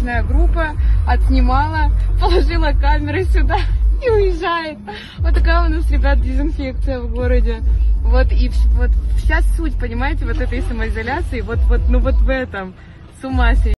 съемочная группа отснимала, положила камеры сюда и уезжает. Вот такая у нас, ребят, дезинфекция в городе. Вот и вот вся суть, понимаете, вот этой самоизоляции, вот в этом. С ума сойти.